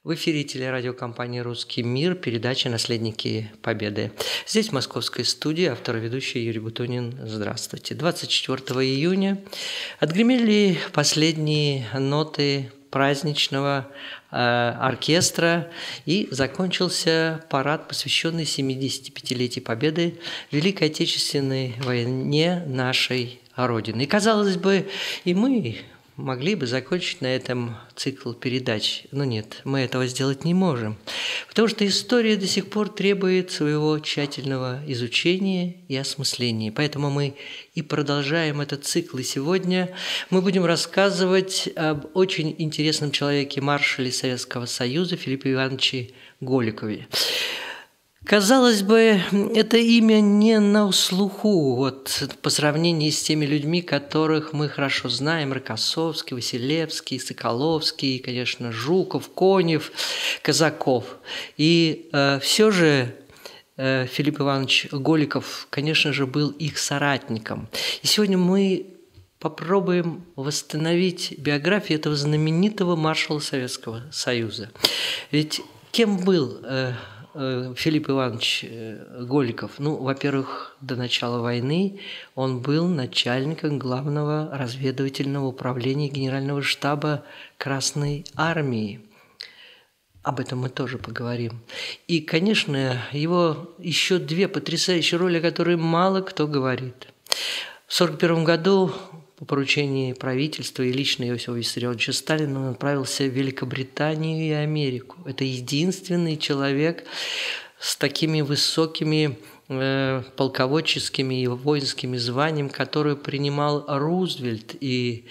В эфире телерадиокомпании «Русский мир», передача «Наследники Победы». Здесь, в московской студии, автор и ведущий Юрий Бутунин. Здравствуйте. 24 июня отгремели последние ноты праздничного оркестра, и закончился парад, посвященный 75-летию Победы в Великой Отечественной войне нашей Родины. И, казалось бы, и мы могли бы закончить на этом цикл передач, но нет, мы этого сделать не можем, потому что история до сих пор требует своего тщательного изучения и осмысления. Поэтому мы и продолжаем этот цикл. И сегодня мы будем рассказывать об очень интересном человеке, маршале Советского Союза Филиппе Ивановиче Голикове. Казалось бы, это имя не на слуху по сравнению с теми людьми, которых мы хорошо знаем: Рокоссовский, Василевский, Соколовский, конечно, Жуков, Конев, Казаков. И все же Филипп Иванович Голиков, конечно же, был их соратником. И сегодня мы попробуем восстановить биографию этого знаменитого маршала Советского Союза. Ведь кем был Филипп Иванович Голиков? Во-первых, до начала войны он был начальником главного разведывательного управления Генерального штаба Красной Армии. Об этом мы тоже поговорим. И, конечно, его еще две потрясающие роли, о которых мало кто говорит. В 1941 году по поручению правительства и лично Иосифа Виссарионовича Сталина он отправился в Великобританию и Америку. Это единственный человек с такими высокими полководческими и воинскими званиями, который принимал Рузвельт, и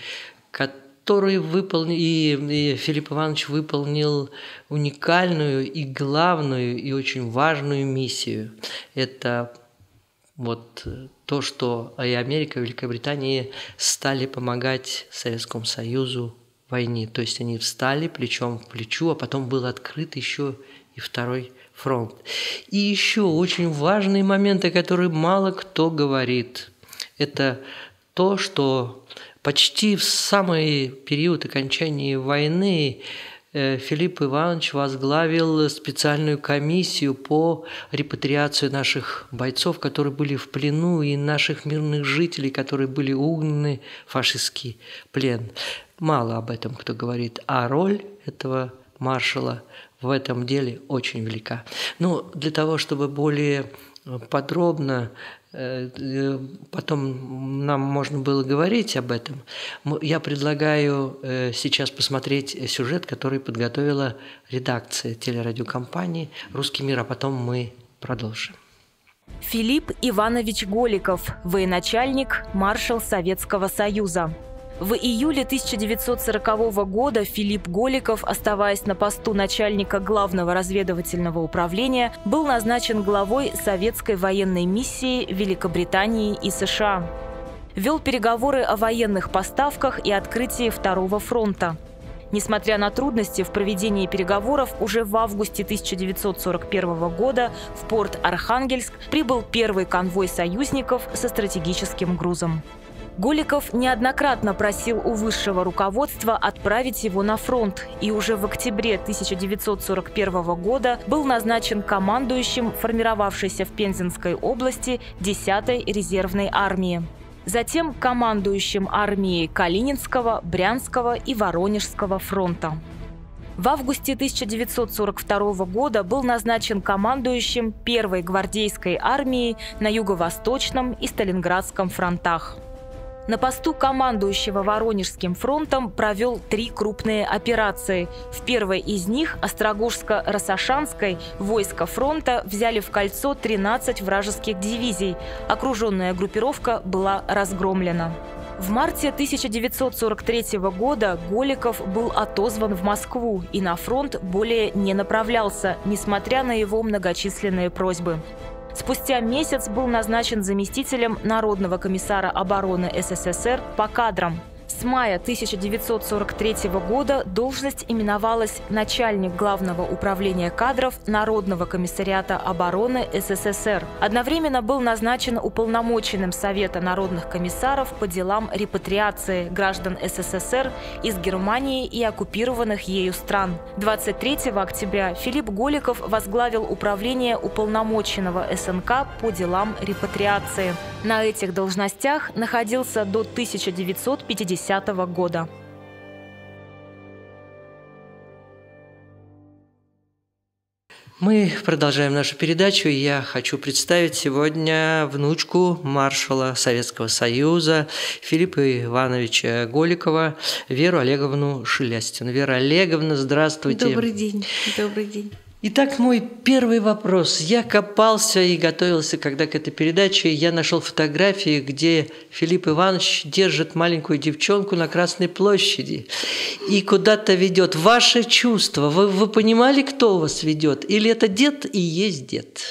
Филипп Иванович выполнил уникальную и главную и очень важную миссию. Это то, что и Америка, и Великобритания стали помогать Советскому Союзу в войне. То есть они встали плечом к плечу, а потом был открыт еще и второй фронт. И еще очень важный момент, о котором мало кто говорит, это то, что почти в самый период окончания войны Филипп Иванович возглавил специальную комиссию по репатриации наших бойцов, которые были в плену, и наших мирных жителей, которые были угнаны в фашистский плен. Мало об этом кто говорит, а роль этого маршала в этом деле очень велика. Для того, чтобы более подробно потом нам можно было говорить об этом, я предлагаю сейчас посмотреть сюжет, который подготовила редакция телерадиокомпании «Русский мир», а потом мы продолжим. Филипп Иванович Голиков, военачальник, маршал Советского Союза. В июле 1940 года Филипп Голиков, оставаясь на посту начальника Главного разведывательного управления, был назначен главой советской военной миссии Великобритании и США. Вел переговоры о военных поставках и открытии Второго фронта. Несмотря на трудности в проведении переговоров, уже в августе 1941 года в порт Архангельск прибыл первый конвой союзников со стратегическим грузом. Голиков неоднократно просил у высшего руководства отправить его на фронт, и уже в октябре 1941 года был назначен командующим формировавшейся в Пензенской области 10-й резервной армии. Затем командующим армией Калининского, Брянского и Воронежского фронта. В августе 1942 года был назначен командующим 1-й гвардейской армией на Юго-Восточном и Сталинградском фронтах. На посту командующего Воронежским фронтом провел 3 крупные операции. В первой из них, Острогожско-Рассашанской, войска фронта взяли в кольцо 13 вражеских дивизий. Окруженная группировка была разгромлена. В марте 1943 года Голиков был отозван в Москву и на фронт более не направлялся, несмотря на его многочисленные просьбы. Спустя месяц был назначен заместителем Народного комиссара обороны СССР по кадрам. С С мая 1943 года должность именовалась начальник Главного управления кадров Народного комиссариата обороны СССР. Одновременно был назначен уполномоченным Совета народных комиссаров по делам репатриации граждан СССР из Германии и оккупированных ею стран. 23 октября Филипп Голиков возглавил управление уполномоченного СНК по делам репатриации. На этих должностях находился до 1950 года. Мы продолжаем нашу передачу, и я хочу представить сегодня внучку маршала Советского Союза Филиппа Ивановича Голикова, Веру Олеговну Шелястину. Вера Олеговна, здравствуйте. Добрый день. Добрый день. Итак, мой первый вопрос. Я копался и готовился, когда к этой передаче, я нашел фотографии, где Филипп Иванович держит маленькую девчонку на Красной площади и куда-то ведет. Ваше чувство, вы понимали, кто вас ведет? Или это дед и есть дед?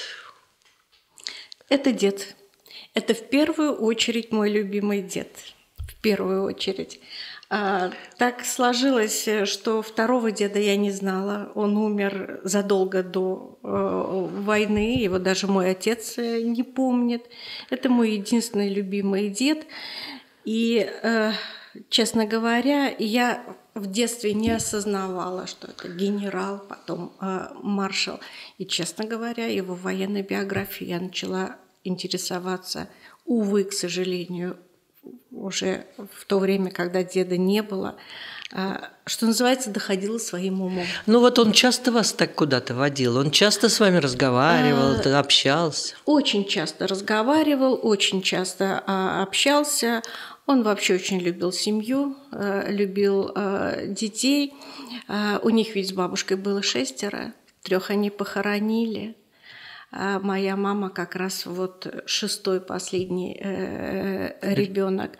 Это дед. Это в первую очередь мой любимый дед. В первую очередь. Так сложилось, что второго деда я не знала. Он умер задолго до войны, его даже мой отец не помнит. Это мой единственный любимый дед. И, честно говоря, я в детстве не осознавала, что это генерал, потом маршал. И, честно говоря, его военной биографией я начала интересоваться, увы, к сожалению, уже в то время, когда деда не было, что называется, доходила своим умом. Ну вот он часто вас так куда-то водил? Он часто с вами разговаривал, общался? Очень часто разговаривал, очень часто общался. Он вообще очень любил семью, любил детей. У них ведь с бабушкой было 6, 3 они похоронили. Моя мама как раз вот 6-й, последний ребенок.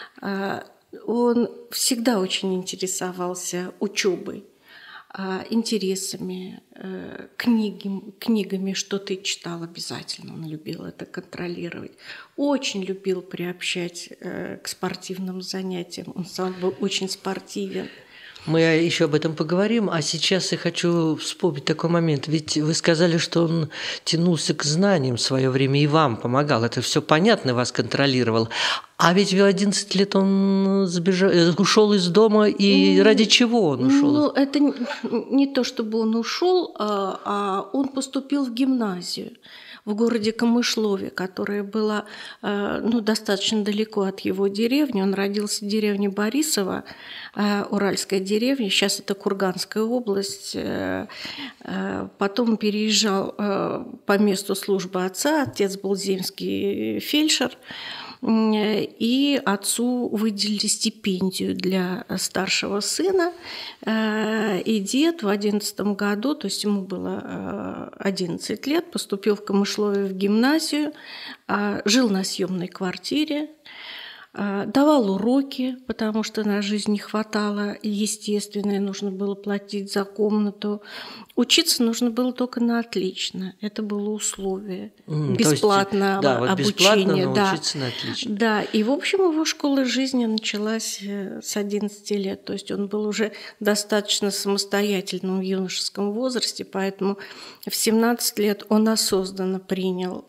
Он всегда очень интересовался учебой, интересами, книгами, что ты читал обязательно. Он любил это контролировать. Очень любил приобщать к спортивным занятиям. Он сам был очень спортивен. Мы еще об этом поговорим, а сейчас я хочу вспомнить такой момент. Ведь вы сказали, что он тянулся к знаниям в свое время и вам помогал. Это все понятно, вас контролировал. А ведь в 11 лет он ушел из дома, и ради чего он ушел? Ну, это не то, чтобы он ушел, а он поступил в гимназию в городе Камышлове, которая была достаточно далеко от его деревни. Он родился в деревне Борисово, уральская деревня, сейчас это Курганская область. Потом переезжал по месту службы отца, отец был земский фельдшер, и отцу выделили стипендию для старшего сына. И дед в 11 году, то есть ему было 11 лет, поступил в Камышлове в гимназию, жил на съемной квартире, давал уроки, потому что на жизнь не хватало, естественно, нужно было платить за комнату. Учиться нужно было только на отлично. Это было условие. Бесплатно обучение. Бесплатно, но учиться на отлично. Да, и, в общем, его школа жизни началась с 11 лет. То есть он был уже достаточно самостоятельным в юношеском возрасте, поэтому в 17 лет он осознанно принял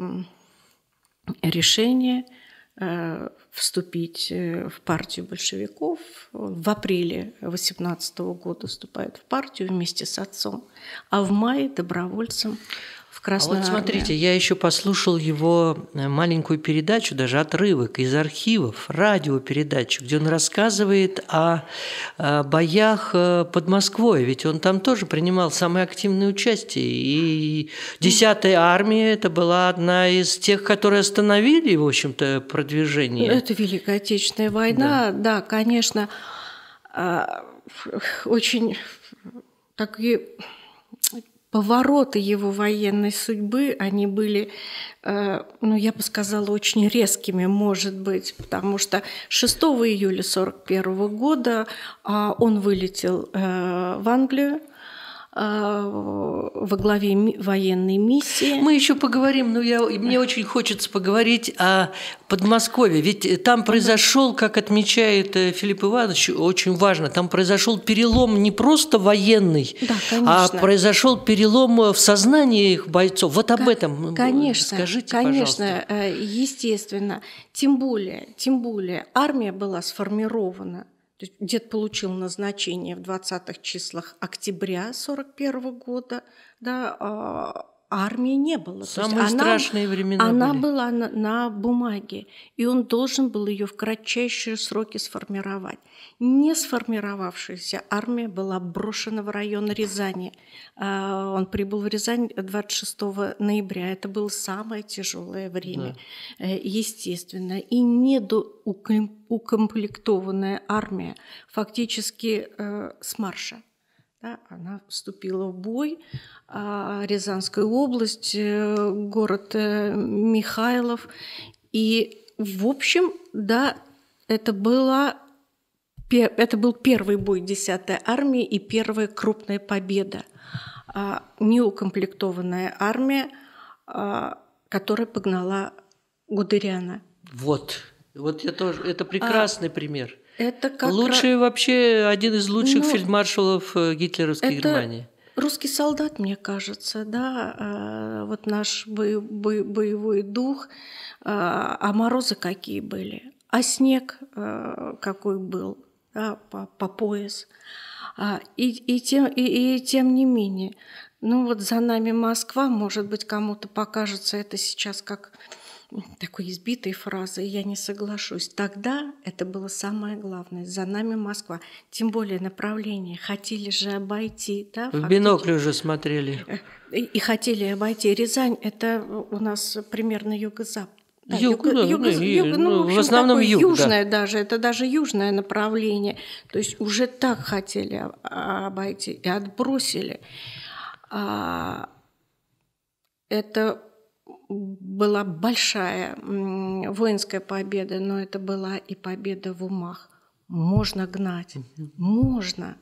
решение вступить в партию большевиков. В апреле 18 года вступает в партию вместе с отцом, а в мае добровольцем в Красную Армию. Вот смотрите, я еще послушал его маленькую передачу, даже отрывок из архивов, радиопередачу, где он рассказывает о боях под Москвой, ведь он там тоже принимал самое активное участие. И 10-я армия – это была одна из тех, которые остановили, в общем-то, продвижение. Это Великая Отечественная война, да конечно, очень такие повороты его военной судьбы, они были, я бы сказала, очень резкими, может быть, потому что 6 июля 1941 года он вылетел в Англию, во главе военной миссии. Мы еще поговорим, но мне очень хочется поговорить о Подмосковье. Ведь там произошел, как отмечает Филипп Иванович, очень важно, там произошел перелом не просто военный, а произошел перелом в сознании их бойцов. Вот об этом скажите, пожалуйста. Конечно, естественно. Тем более армия была сформирована. Дед получил назначение в 20-х числах октября 1941 года. Да, армии не было. Самые страшные времена она были. Была на бумаге, и он должен был ее в кратчайшие сроки сформировать. Не сформировавшаяся армия была брошена в район Рязани. Он прибыл в Рязань 26 ноября. Это было самое тяжелое время, естественно. И недоукомплектованная армия фактически с марша. Да, она вступила в бой. Рязанская область, город Михайлов. И, в общем, да, это был первый бой 10-й армии и первая крупная победа. Неукомплектованная армия, которая погнала Гудериана. Вот я тоже. Это прекрасный пример. Это вообще один из лучших фельдмаршалов гитлеровской Германии. Русский солдат, мне кажется, да, вот наш боевой дух, а морозы какие были, а снег какой был, да, по пояс. И тем не менее, вот за нами Москва, может быть, кому-то покажется это сейчас как такой избитой фразой, я не соглашусь. Тогда это было самое главное. За нами Москва. Тем более направление. Хотели же обойти. Да, в бинокль уже смотрели. И хотели обойти. Рязань – это у нас примерно юго-запад. Да, в основном юг. Южное даже. Это даже южное направление. То есть уже так хотели обойти. И отбросили. Это была большая воинская победа, но это была и победа в умах. Можно гнать, можно.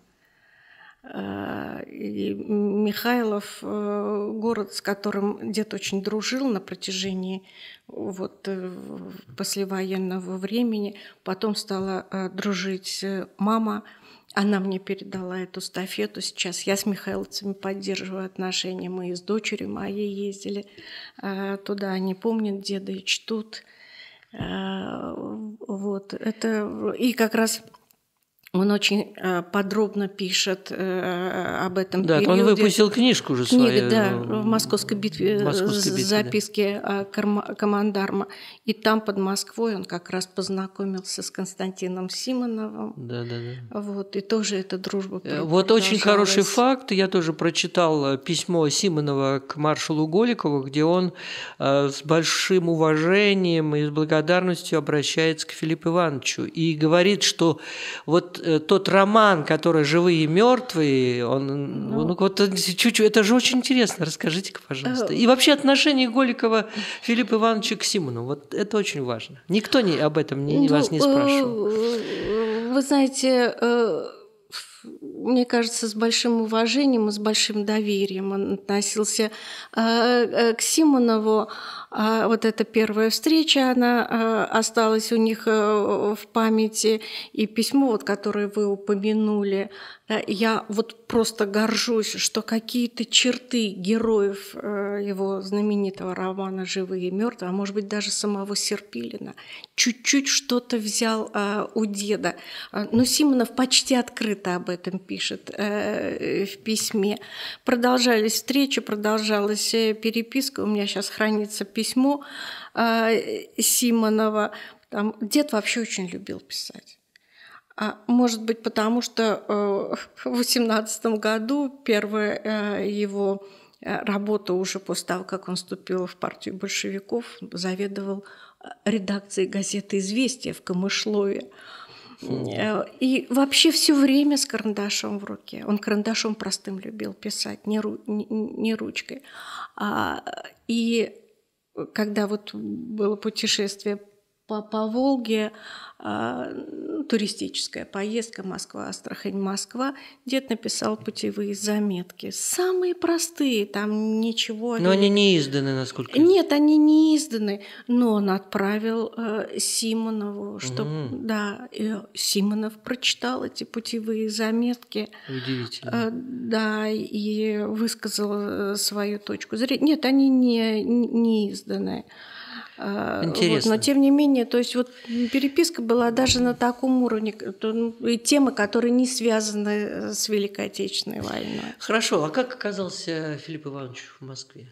И Михайлов, город, с которым дед очень дружил на протяжении послевоенного времени, потом стала дружить мама. Она мне передала эту эстафету сейчас. Я с михайловцами поддерживаю отношения. Мы и с дочерью моей ездили туда. Они помнят деда и чтут. Это... И как раз он очень подробно пишет об этом периоде. Он выпустил книжку уже свою. В Московской битве, записки командарма. И там под Москвой он как раз познакомился с Константином Симоновым. И тоже эта дружба продолжалась. Очень хороший факт. Я тоже прочитал письмо Симонова к маршалу Голикову, где он с большим уважением и с благодарностью обращается к Филиппу Ивановичу и говорит, что тот роман, который «Живые и мертвые», чуть-чуть, это же очень интересно. Расскажите-ка, пожалуйста. И вообще отношение Голикова Филиппа Ивановича к Симонову. Это очень важно. Никто об этом вас не спрашивал. Вы знаете, мне кажется, с большим уважением и с большим доверием он относился к Симонову. Эта первая встреча, она осталась у них в памяти. И письмо, которое вы упомянули, я просто горжусь, что какие-то черты героев его знаменитого романа «Живые и мертвые», а может быть даже самого Серпилина, чуть-чуть что-то взял у деда. Но Симонов почти открыто об этом пишет в письме. Продолжались встречи, продолжалась переписка. У меня сейчас хранится письмо Симонова. Дед вообще очень любил писать. Может быть, потому что в 18 году первая его работа уже после того, как он вступил в партию большевиков, заведовал редакцией газеты «Известия» в Камышлове. И вообще все время с карандашом в руке. Он карандашом простым любил писать, не ручкой. И когда было путешествие по Волге, туристическая поездка Москва-Астрахань, Москва. Дед написал путевые заметки. Самые простые, там ничего... Но они не изданы, насколько... Нет, они не изданы, но он отправил Симонову, чтобы... Да, и Симонов прочитал эти путевые заметки. Удивительно. Да, и высказал свою точку зрения. Нет, они не изданы. Интересно. Вот, но тем не менее, то есть вот переписка была даже на таком уровне, и темы, которые не связаны с Великой Отечественной войной. Хорошо, а как оказался Филипп Иванович в Москве?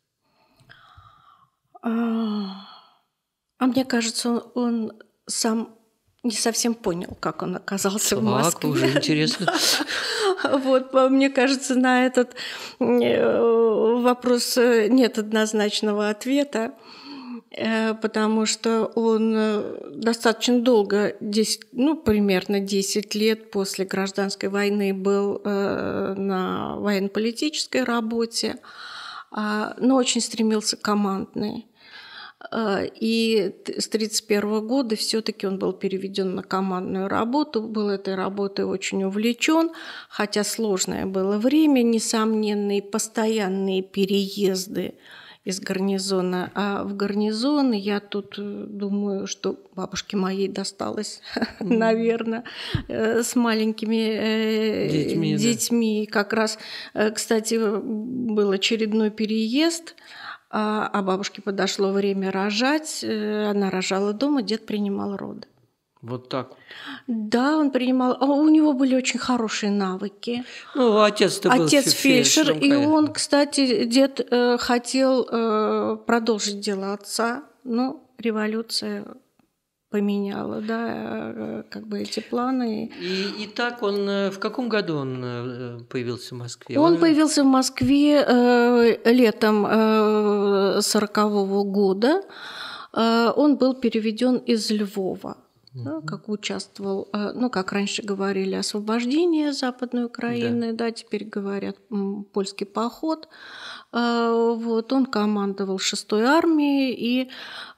Мне кажется, он сам не совсем понял, как он оказался в Москве. Уже интересно. Вот, мне кажется, на этот вопрос нет однозначного ответа. Потому что он достаточно долго, примерно 10 лет после гражданской войны был на военно-политической работе, но очень стремился к командной. И с 1931 года все-таки он был переведен на командную работу, был этой работой очень увлечен, хотя сложное было время, несомненные постоянные переезды из гарнизона. А в гарнизон я тут думаю, что бабушке моей досталось, наверное, с маленькими детьми. Да. Как раз, кстати, был очередной переезд, а бабушке подошло время рожать. Она рожала дома, дед принимал роды. Вот так. Да, он принимал. У него были очень хорошие навыки. Ну, отец-то был фельдшер, и он, кстати, дед хотел продолжить дело отца, но революция поменяла, да, как бы эти планы. И так он в каком году он появился в Москве? Он появился в Москве летом 1940 года. Он был переведен из Львова. Да, как участвовал, как раньше говорили, освобождение Западной Украины, да, теперь говорят польский поход. Вот, он командовал 6-й армией и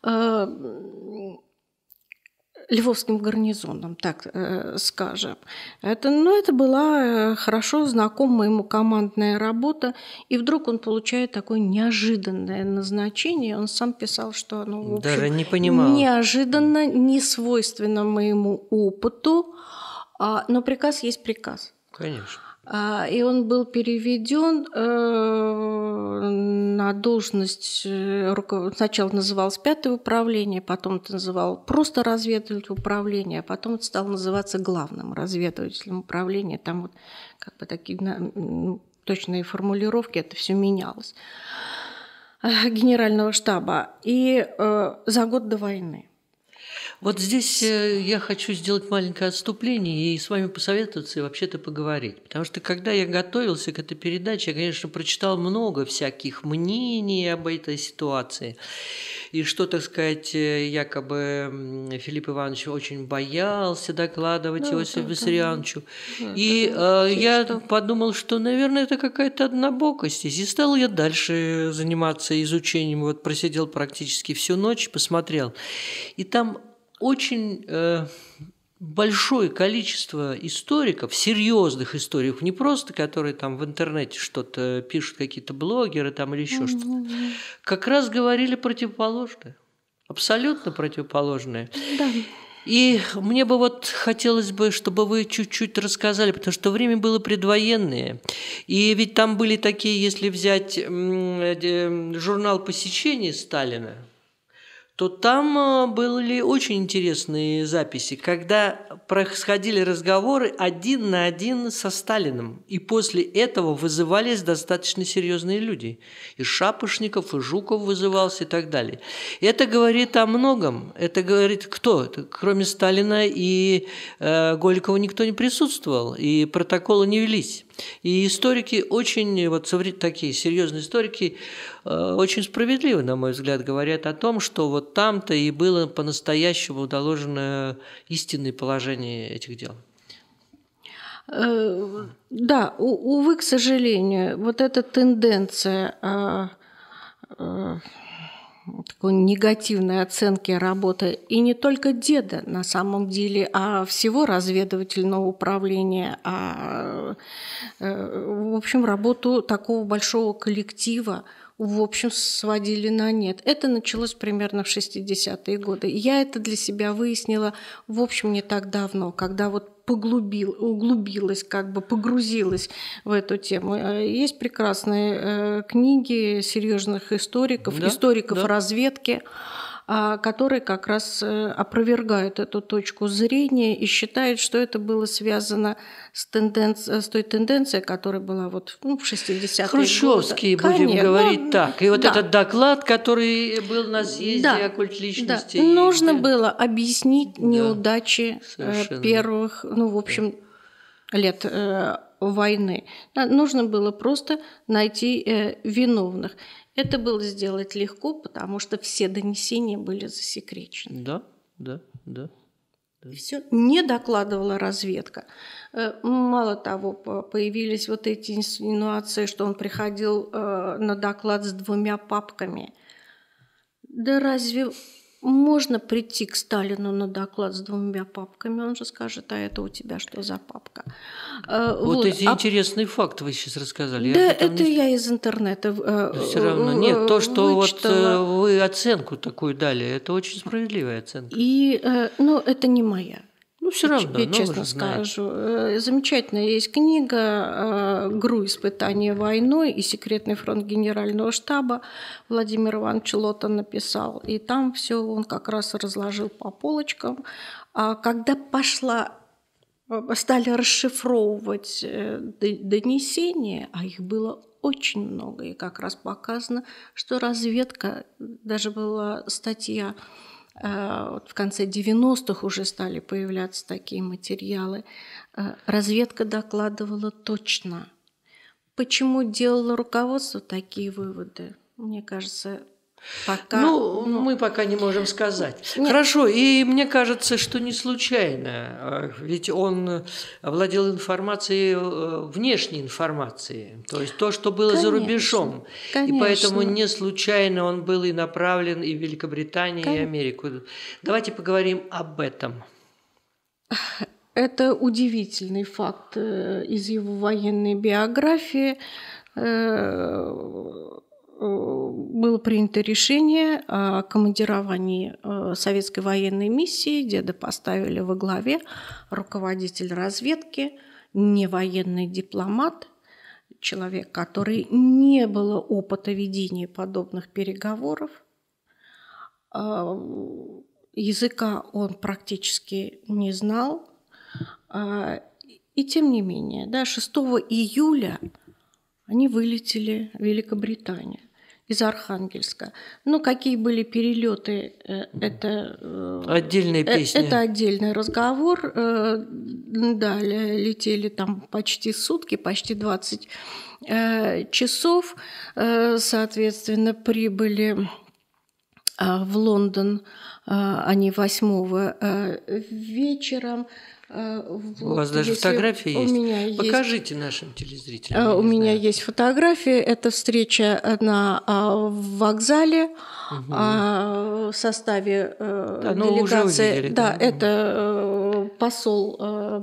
Львовским гарнизоном, так скажем. Это была хорошо знакомая ему командная работа, и вдруг он получает такое неожиданное назначение. Он сам писал, что оно, в общем, даже не понимал. Неожиданно, не свойственно моему опыту, но приказ есть приказ. Конечно. И он был переведен на должность, сначала называлось 5-е управление, потом это называлось просто разведывательное управление, а потом это стало называться главным разведывательным управлением. Там вот как бы такие точные формулировки, это все менялось. Генерального штаба. И за год до войны. Вот здесь я хочу сделать маленькое отступление и с вами посоветоваться и вообще-то поговорить. Потому что когда я готовился к этой передаче, я, конечно, прочитал много всяких мнений об этой ситуации. И что, так сказать, якобы Филипп Иванович очень боялся докладывать Иосифу Виссарионовичу. И я подумал, что, наверное, это какая-то однобокость. И стал я дальше заниматься изучением. Вот просидел практически всю ночь, посмотрел. И там очень большое количество историков, серьезных историков, не просто которые там в интернете что-то пишут, какие-то блогеры там или еще что-то, как раз говорили противоположное, абсолютно противоположное. Да. И мне бы вот хотелось бы, чтобы вы чуть-чуть рассказали, потому что время было предвоенное. И ведь там были такие, если взять журнал посещений Сталина, то там были очень интересные записи, когда происходили разговоры один на один со Сталиным. И после этого вызывались достаточно серьезные люди. И Шапошников, и Жуков вызывался, и так далее. Это говорит о многом. Это говорит кто? Кроме Сталина и Голикова никто не присутствовал, и протоколы не велись. И историки очень, вот такие серьезные историки, очень справедливо, на мой взгляд, говорят о том, что вот там-то и было по-настоящему доложено истинное положение этих дел. Да, увы, к сожалению, вот эта тенденция такой негативной оценки работы и не только деда на самом деле, а всего разведывательного управления, в общем, работу такого большого коллектива в общем сводили на нет. Это началось примерно в 60-е годы. Я это для себя выяснила, в общем, не так давно, когда вот углубилась, как бы погрузилась в эту тему. Есть прекрасные книги серьезных историков, историков разведки, которые как раз опровергают эту точку зрения и считают, что это было связано с той тенденцией, которая была вот, в 60-е годы. Хрущевские, будем говорить так. И вот этот доклад, который был на съезде «Оккульт личности». Нужно было объяснить неудачи первых, в общем, лет войны. Нужно было просто найти виновных. Это было сделать легко, потому что все донесения были засекречены. Да. И все. Не докладывала разведка. Мало того, появились вот эти инсинуации, что он приходил на доклад с 2 папками. Да разве можно прийти к Сталину на доклад с 2 папками? Он же скажет: а это у тебя что за папка? Вот эти интересный факт вы сейчас рассказали. Да, это я из интернета. Все равно нет, то, что вычитала. Вот вы оценку такую дали, это очень справедливая оценка. И, это не моя. Все равно, я честно скажу. Замечательная есть книга «ГРУ. Испытание войной» и «Секретный фронт Генерального штаба» Владимир Иванович Лотан написал. И там все он как раз разложил по полочкам. А когда стали расшифровывать донесения, а их было очень много, и как раз показано, что разведка, даже была статья, в конце 90-х уже стали появляться такие материалы, разведка докладывала точно. Почему делало руководство такие выводы? Мне кажется, пока... мы пока не можем сказать. Нет. Хорошо, и мне кажется, что не случайно, ведь он владел информацией, внешней информацией, то есть то, что было за рубежом. Конечно. И поэтому не случайно он был и направлен и в Великобританию, и Америку. Давайте поговорим об этом. Это удивительный факт из его военной биографии. Было принято решение о командировании советской военной миссии. Деда поставили во главе, руководитель разведки, не военный дипломат, человек, который не было опыта ведения подобных переговоров. Языка он практически не знал. И тем не менее, 6 июля они вылетели в Великобританию из Архангельска. Какие были перелеты, это отдельная песня. Это отдельный разговор. Летели там почти сутки, почти 20 часов. Соответственно, прибыли в Лондон они 8 вечером. У вас даже фотографии есть? Покажите нашим телезрителям. У меня есть фотографии. Это встреча на вокзале в составе делегации. Уже увидели, это посол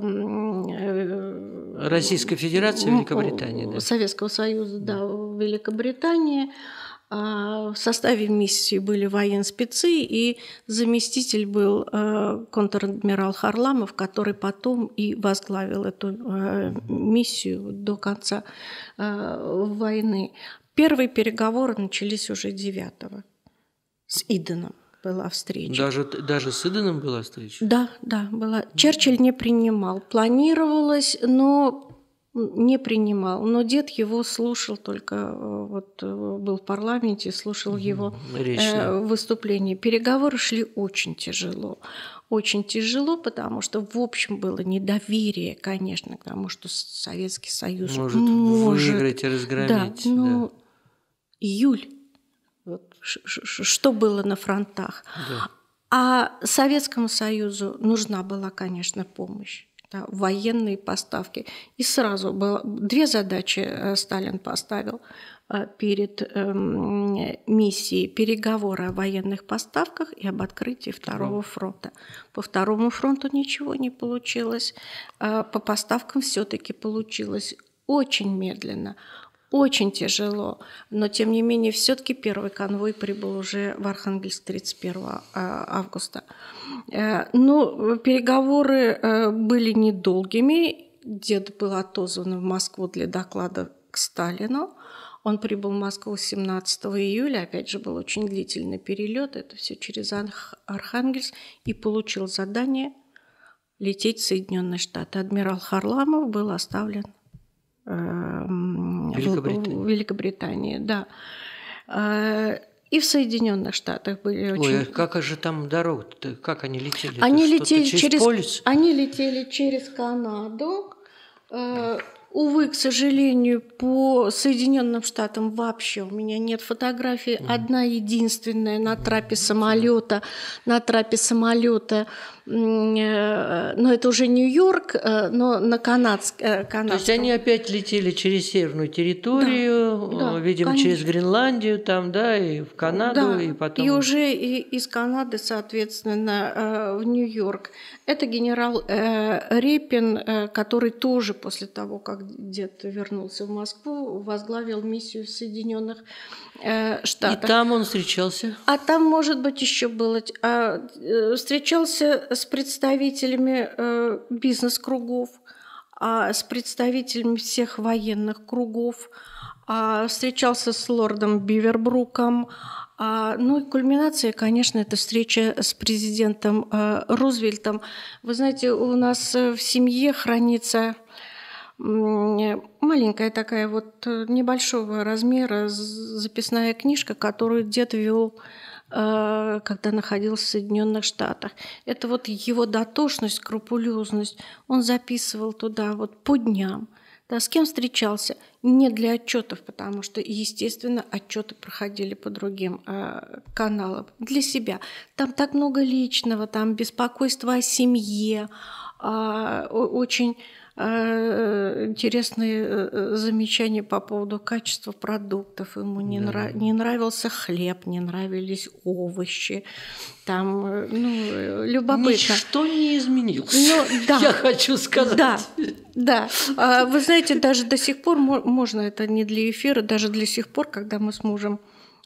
Российской Федерации Великобритании. Советского Союза, в Великобритании. В составе миссии были военспецы, и заместитель был контр-адмирал Харламов, который потом и возглавил эту миссию до конца войны. Первые переговоры начались уже 9-го. С Иденом была встреча. Даже с Иденом была встреча? Да, была. Черчилль не принимал. Планировалось, но не принимал. Но дед его слушал, только был в парламенте, слушал его выступление. Переговоры шли очень тяжело. Очень тяжело, потому что, в общем, было недоверие, конечно, к тому, что Советский Союз может выиграть и разгромить. Июль. Что было на фронтах. Да. А Советскому Союзу нужна была, конечно, помощь. да, военные поставки. И сразу было две задачи Сталин поставил перед миссией: переговоры о военных поставках и об открытии второго фронта. По второму фронту ничего не получилось, по поставкам все-таки получилось очень медленно, очень тяжело, но тем не менее все-таки первый конвой прибыл уже в Архангельск 31 августа. Но переговоры были недолгими. Дед был отозван в Москву для доклада к Сталину. Он прибыл в Москву 17 июля, опять же, был очень длительный перелет, это все через Архангельск, и получил задание лететь в Соединенные Штаты. Адмирал Харламов был оставлен в Великобритании, да. И в Соединенных Штатах были очень... Ой, как же там дорога-то? Как они летели? Они летели через полюс? Они летели через Канаду. Увы, к сожалению, по Соединенным Штатам вообще у меня нет фотографии. Одна единственная на трапе самолета. Но это уже Нью-Йорк, но на канадском. То есть они опять летели через северную территорию, да, видимо, конечно. через Гренландию, там, да, и в Канаду, да, и потом... И уже из Канады, соответственно, в Нью-Йорк. Это генерал Репин, который тоже после того, как дед вернулся в Москву, возглавил миссию в Соединенных Штатах. И там он встречался? А там, может быть, еще было... Встречался с представителями бизнес-кругов, с представителями всех военных кругов, встречался с лордом Бивербруком. Ну и кульминация, конечно, это встреча с президентом Рузвельтом. Вы знаете, у нас в семье хранится маленькая такая вот небольшого размера записная книжка, которую дед вел, когда находился в Соединенных Штатах. Это вот его дотошность, скрупулезность. Он записывал туда вот по дням. Да, с кем встречался? Не для отчетов, потому что, естественно, отчеты проходили по другим каналам. Для себя. Там так много личного, там беспокойство о семье, очень интересные замечания по поводу качества продуктов. Ему не нравился хлеб, не нравились овощи. Там, любопытно. Ничто не изменилось, да, я хочу сказать. Да. Вы знаете, даже до сих пор, можно это не для эфира, даже до сих пор, когда мы с мужем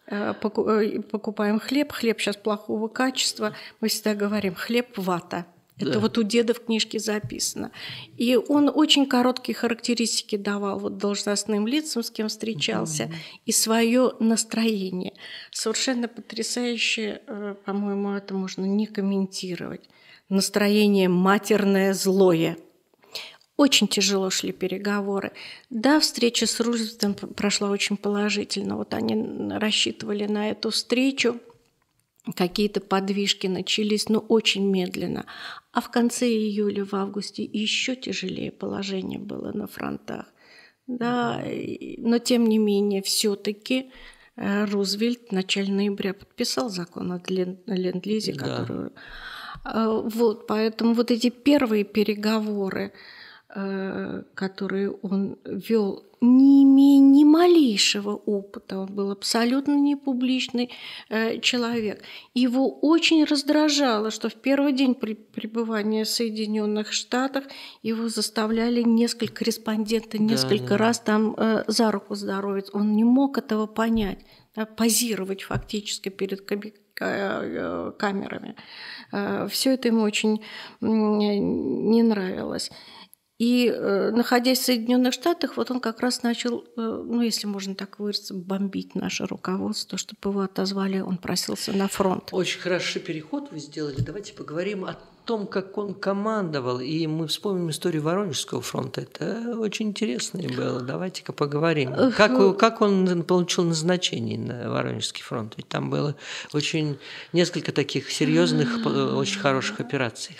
покупаем хлеб сейчас плохого качества, мы всегда говорим: хлеб вата. Это вот у деда в книжке записано. И он очень короткие характеристики давал вот должностным лицам, с кем встречался, и свое настроение. Совершенно потрясающе, по-моему, это можно не комментировать. Настроение матерное, злое. Очень тяжело шли переговоры. Да, встреча с Рузвельтом прошла очень положительно. Вот они рассчитывали на эту встречу. Какие-то подвижки начались, но очень медленно. А в конце июля, в августе еще тяжелее положение было на фронтах. Да, но тем не менее, все-таки Рузвельт в начале ноября подписал закон о ленд-лизе, которую... Вот, поэтому вот эти первые переговоры, которые он вел, не имея ни малейшего опыта, он был абсолютно не публичный человек. Его очень раздражало, что в первый день пребывания в Соединенных Штатах его заставляли корреспонденты несколько раз там за руку здоровить. Он не мог этого понять, позировать фактически перед камерами. Все это ему очень не нравилось. И, находясь в Соединенных Штатах, вот он как раз начал, если можно так выразиться, бомбить наше руководство, чтобы его отозвали, он просился на фронт. Очень хороший переход вы сделали. Давайте поговорим о том, как он командовал. И мы вспомним историю Воронежского фронта. Это очень интересно было. Давайте-ка поговорим. Как он получил назначение на Воронежский фронт? Ведь там было несколько таких серьезных, очень хороших операций.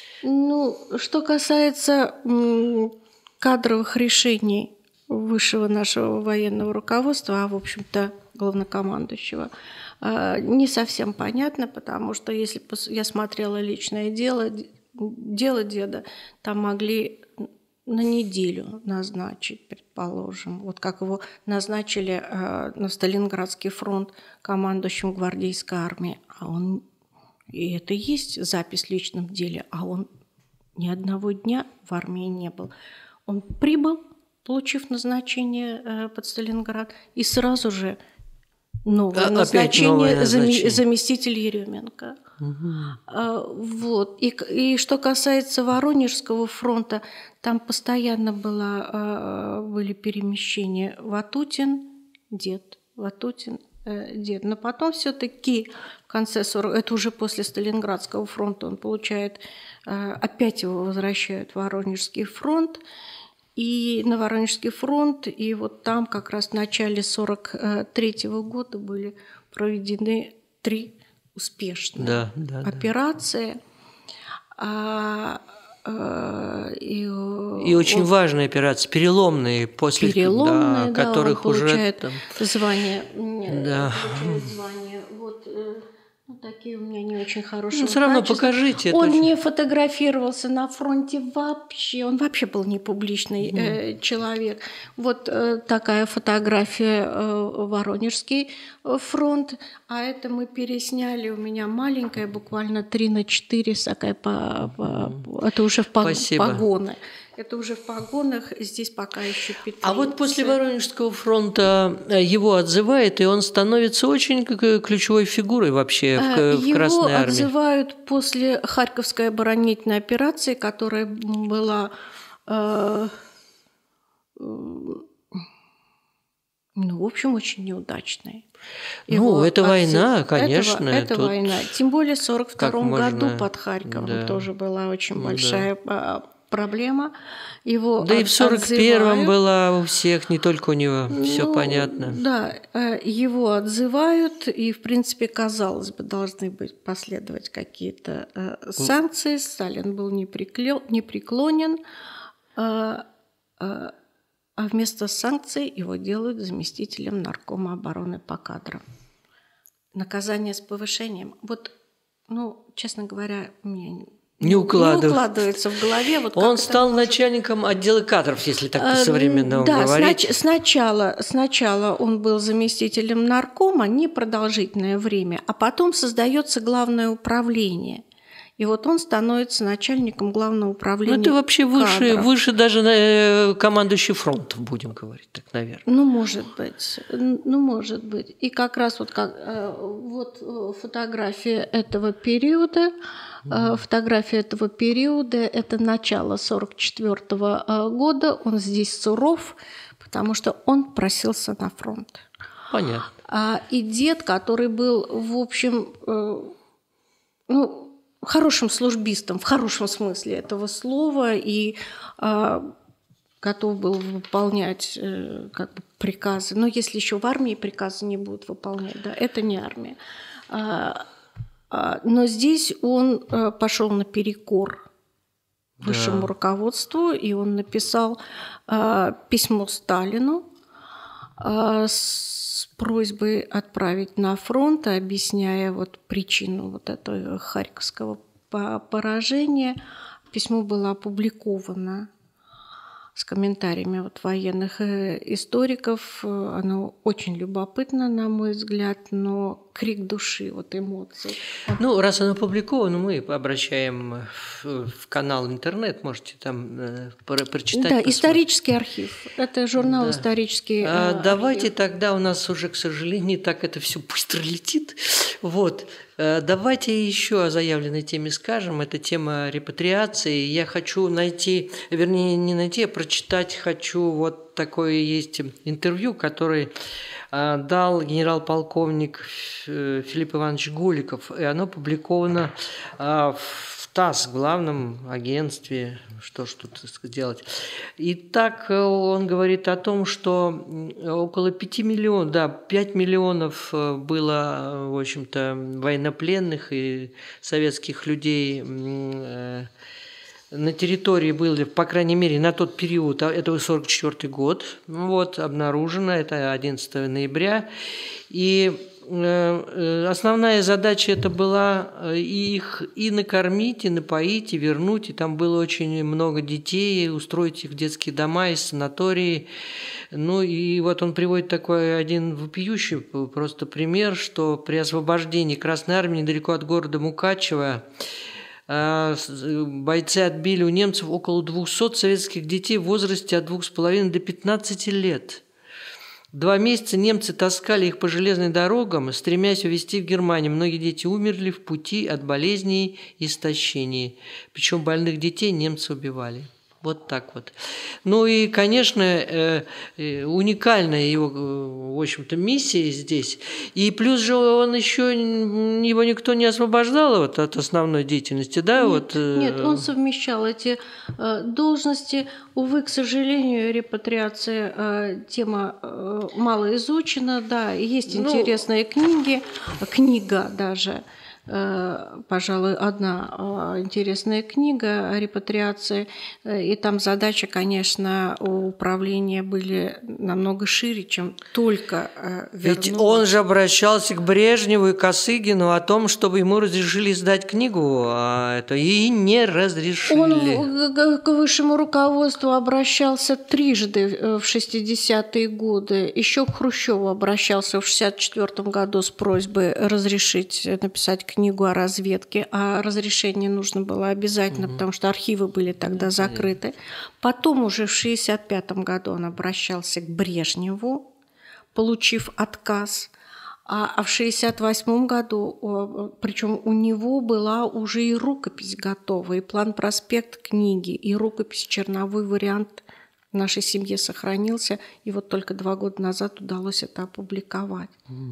Что касается кадровых решений высшего нашего военного руководства, в общем-то, главнокомандующего, не совсем понятно, потому что если я смотрела «Личное дело», дело деда там могли на неделю назначить, предположим. Вот как его назначили на Сталинградский фронт командующим гвардейской армией. А он, и это и есть запись в личном деле, а он ни одного дня в армии не был. Он прибыл, получив назначение под Сталинград, и сразу же новое назначение, заместитель Еременко. Вот. И что касается Воронежского фронта, там постоянно были перемещения Ватутин, дед, Ватутин, дед. Но потом все-таки в конце 40, это уже после Сталинградского фронта, он получает, опять его возвращают в Воронежский фронт. И на Воронежский фронт, и вот там как раз в начале 1943 года были проведены 3 успешные операции. И очень важные операции, переломные, после которых он уже получает звание. Вот, такие у меня не очень хорошие. Все равно покажите. Он не фотографировался на фронте вообще. Он вообще был не публичный человек. Вот такая фотография Воронежский фронт. А это мы пересняли. У меня маленькая, буквально 3×4. Такая это уже в погоны. Это уже в погонах, здесь пока еще петлицы. А вот после Воронежского фронта его отзывают, и он становится очень ключевой фигурой вообще в Красной Армии. Его отзывают после Харьковской оборонительной операции, которая была в общем, очень неудачной. Это война, конечно. Это война. Тем более в 1942 году под Харьковом тоже была очень большая проблема. Его и в 1941-м была у всех, не только у него, все понятно. Да, его отзывают, и, в принципе, казалось бы, должны последовать какие-то санкции. Сталин был непреклонен, а вместо санкций его делают заместителем наркома обороны по кадрам. Наказание с повышением. Вот, честно говоря, мне не укладывается в голове. Вот он стал начальником отдела кадров, если так по-современному говорить. Сначала он был заместителем наркома непродолжительное время, а потом создается главное управление. И вот он становится начальником главного управления. Это вообще выше даже командующий фронтов, будем говорить так, наверное. Может быть. И как раз вот фотография этого периода. Фотография этого периода – это начало 1944 года. Он здесь суров, потому что он просился на фронт. Понятно. И дед, который был, в общем, хорошим службистом, в хорошем смысле этого слова, и готов был выполнять приказы. Но если еще в армии приказы не будут выполнять, это не армия. Но здесь он пошел наперекор высшему руководству, и он написал письмо Сталину с просьбой отправить на фронт, объясняя причину этого харьковского поражения. Письмо было опубликовано с комментариями военных историков. Оно очень любопытно, на мой взгляд, но крик души, эмоций. Раз оно опубликовано, мы обращаем в канал интернет, можете там прочитать. Да, исторический архив. Это журнал «Исторический архив». Давайте тогда, у нас уже, к сожалению, так это все быстро летит. Давайте еще о заявленной теме скажем. Это тема репатриации. Я хочу прочитать хочу такое есть интервью, которое дал генерал-полковник Филипп Иванович Голиков. И оно опубликовано в ТАСС, в главном агентстве. Что ж тут сделать? И так он говорит о том, что около 5 миллионов было, в общем-то, военнопленных и советских людей на территории были, по крайней мере, на тот период, это 1944 год, обнаружено, это 11 ноября. И основная задача это была их и накормить, и напоить, и вернуть. И там было очень много детей, устроить их в детские дома и санатории. Ну и вот он приводит такой один вопиющий просто пример, что при освобождении Красной Армии недалеко от города Мукачево бойцы отбили у немцев около 200 советских детей в возрасте от 2,5 до 15 лет. 2 месяца немцы таскали их по железным дорогам, стремясь увезти в Германию. Многие дети умерли в пути от болезней и истощений. Причем больных детей немцы убивали. Вот так вот. Ну и, конечно, уникальная его, в общем-то, миссия здесь. И плюс же он еще, его никто не освобождал вот от основной деятельности, да? Нет, он совмещал эти должности. Увы, к сожалению, репатриация тема мало изучена, да, есть интересные книга даже. Пожалуй, одна интересная книга о репатриации, и там задачи, конечно, у управления были намного шире, чем только вернуть. Ведь он же обращался к Брежневу и Косыгину о том, чтобы ему разрешили издать книгу, а это и не разрешили. Он к высшему руководству обращался трижды в 60-е годы. Еще к Хрущеву обращался в 64-м году с просьбой разрешить написать книгу о разведке, а разрешение нужно было обязательно, потому что архивы были тогда закрыты. Потом уже в 65-м году он обращался к Брежневу, получив отказ. А в 68-м году, причем у него была уже и рукопись готова, и план-проспект книги, и рукопись, черновой вариант в нашей семье сохранился, и вот только 2 года назад удалось это опубликовать.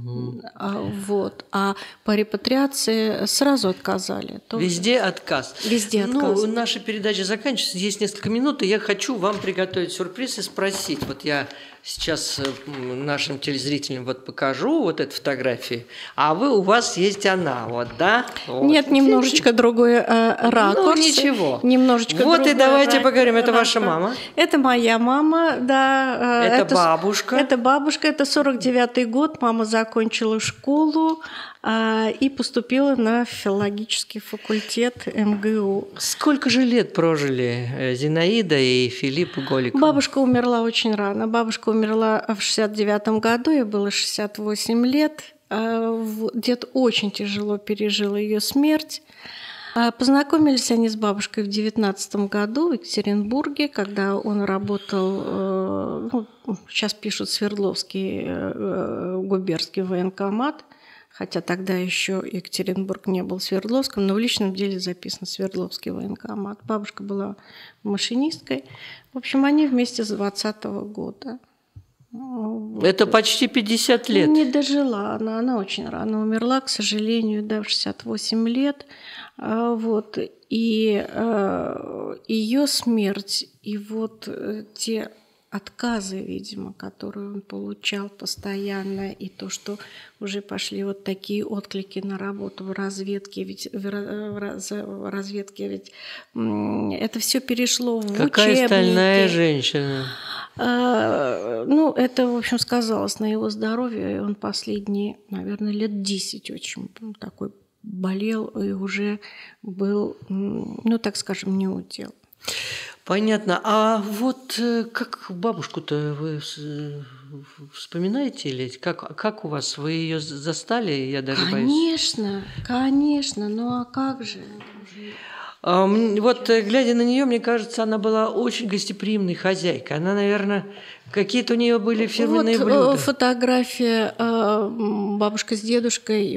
А по репатриации сразу отказали. Везде отказ. Везде отказ. Ну, наша передача заканчивается, есть несколько минут, и я хочу вам приготовить сюрприз и спросить. Вот я сейчас нашим телезрителям вот покажу вот эту фотографию, а у вас есть она, вот, да? Вот. Нет, немножечко другой ракурс. Ну, ничего. Немножечко вот и давайте ракурс. Поговорим. Это ваша мама? Это моя мама, да. Это бабушка? Это бабушка, это 49-й год. Мама закончила школу и поступила на филологический филфакультет МГУ. Сколько же лет прожили Зинаида и Филипп Голиков? Бабушка умерла очень рано. Бабушка умерла в 69-м году, ей было 68 лет. Дед очень тяжело пережил ее смерть. Познакомились они с бабушкой в 19 году в Екатеринбурге, когда он работал, сейчас пишут Свердловский губернский военкомат, хотя тогда еще Екатеринбург не был Свердловском, но в личном деле записан Свердловский военкомат. Бабушка была машинисткой. В общем, они вместе с 20-го года. Вот. Это почти 50 лет. Не дожила она очень рано умерла, к сожалению, да, в 68 лет. Вот. И ее смерть, и вот те отказы, видимо, которые он получал постоянно, и то, что уже пошли вот такие отклики на работу в разведке, ведь в разведке ведь это все перешло в учебники. Какая стальная женщина. Ну, это, в общем, сказалось на его здоровье, и он последние, наверное, лет 10 очень такой болел и уже был, ну, так скажем, неудел. Понятно. А вот как бабушку-то вы вспоминаете или как у вас? Вы ее застали? Я даже боюсь. Конечно. Ну а как же? Вот, глядя на нее, мне кажется, она была очень гостеприимной хозяйкой. Она, наверное, какие-то у нее были фирменные блюда. Фотография бабушка с дедушкой,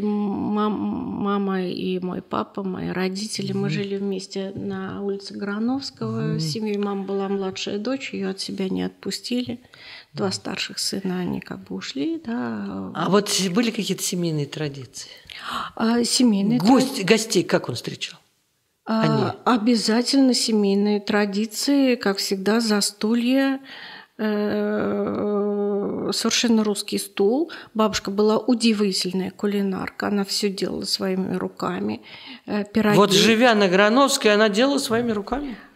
мама и мой папа, мои родители. Мы жили вместе на улице Грановского. С семьей мама была младшая дочь, ее от себя не отпустили. 2 старших сына, они как бы ушли. Да. А вот были какие-то семейные традиции? Семейные Гостей как он встречал? Обязательно семейные традиции, как всегда, застолье, совершенно русский стол. Бабушка была удивительная кулинарка, она все делала своими руками. Пироги. Вот живя на Грановской, она делала своими руками?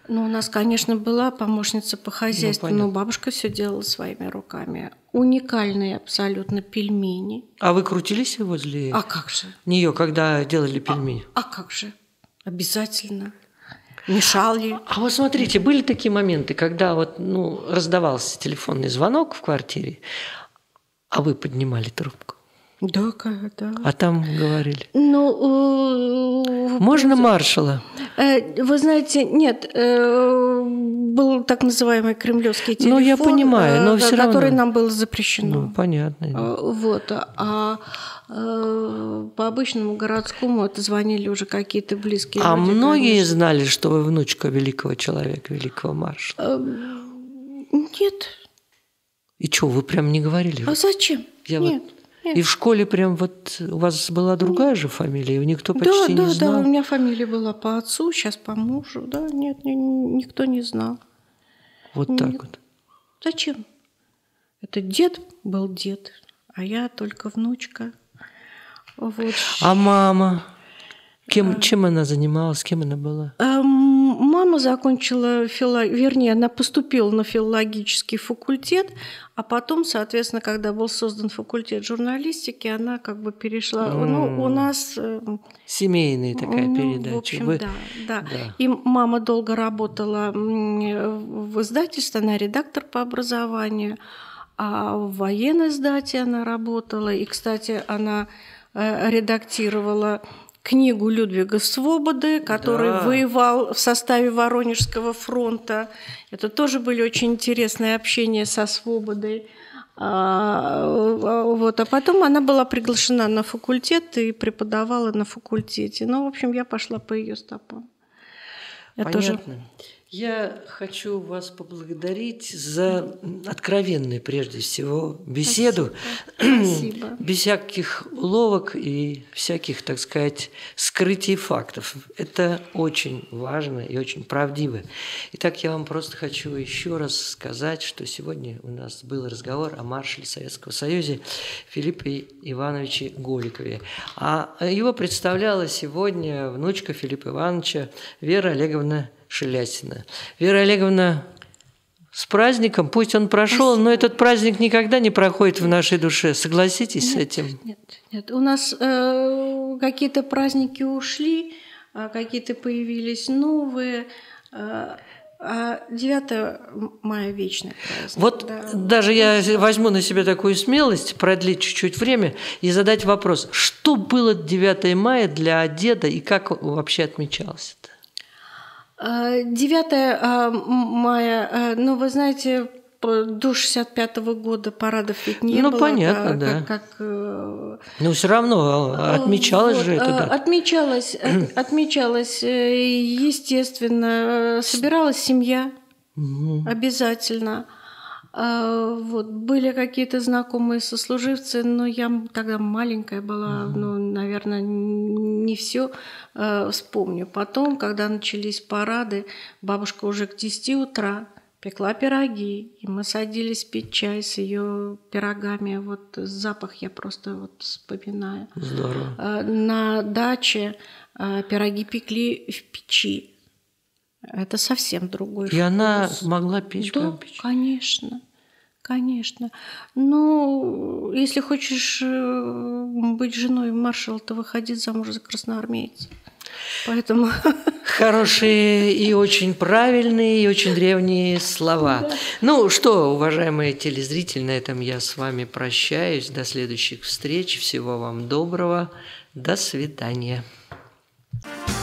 Ну, у нас, конечно, была помощница по хозяйству, но бабушка все делала своими руками. Уникальные абсолютно пельмени. А вы крутились возле как же? нее, когда делали пельмени? Как же? Обязательно. Мешали. А вот смотрите, были такие моменты, когда раздавался телефонный звонок в квартире, а вы поднимали трубку? Да. А там говорили? Ну, можно маршала? Вы знаете, нет, был так называемый кремлевский телефон, я понимаю, но все равно. Который нам было запрещено. Ну, понятно. Вот. А по обычному городскому это звонили уже какие-то близкие люди. А многие конечно. знали, что вы внучка великого человека, великого маршала? Нет. И что, вы прям не говорили? А зачем? Нет. И в школе прям у вас была другая же фамилия, и никто почти не знал? Да, у меня фамилия была по отцу, сейчас по мужу, да, нет, никто не знал. Вот так вот. Зачем? Это дед был дед, а я только внучка. Вот. А мама? Чем она занималась, кем она была? Мама закончила, она поступила на филологический факультет, а потом, соответственно, когда был создан факультет журналистики, она как бы перешла. У нас семейная такая передача. В общем, да. И мама долго работала в издательстве, она редактор по образованию, а в военноиздате она работала. И, кстати, она редактировала книгу Людвига Свободы, который воевал в составе Воронежского фронта. Это тоже были очень интересные общения со Свободой. А потом она была приглашена на факультет и преподавала на факультете. В общем, я пошла по ее стопам. Понятно. Я хочу вас поблагодарить за откровенную, прежде всего, беседу. Спасибо. Без всяких уловок и всяких, так сказать, скрытий фактов. Это очень важно и очень правдиво. Итак, я вам просто хочу еще раз сказать, что сегодня у нас был разговор о маршале Советского Союза Филиппе Ивановиче Голикове. А его представляла сегодня внучка Филиппа Ивановича Вера Олеговна Шелясина. Вера Олеговна, с праздником, пусть он прошел, но этот праздник никогда не проходит в нашей душе. Согласитесь с этим? Нет. У нас какие-то праздники ушли, какие-то появились новые. А 9 мая вечный праздник. Вот даже я возьму на себя такую смелость продлить чуть-чуть время и задать вопрос. Что было 9 мая для деда и как вообще отмечалось-то? 9 мая, вы знаете, до 65-го года парадов ведь не было. Понятно, да. Но все равно отмечалось же это, да. Отмечалось, естественно, собиралась семья обязательно. Были какие-то знакомые сослуживцы, но я тогда маленькая была, наверное, не все вспомню. Потом, когда начались парады, бабушка уже к 10 утра пекла пироги, и мы садились пить чай с ее пирогами. Запах я просто вспоминаю. Здорово. На даче пироги пекли в печи. Это совсем другой вкус. И она могла печь прямо в печи? Конечно. Если хочешь быть женой маршала, то выходи замуж за красноармейца. Поэтому... Хорошие и очень правильные, и очень древние слова. Что, уважаемые телезрители, на этом я с вами прощаюсь. До следующих встреч. Всего вам доброго. До свидания.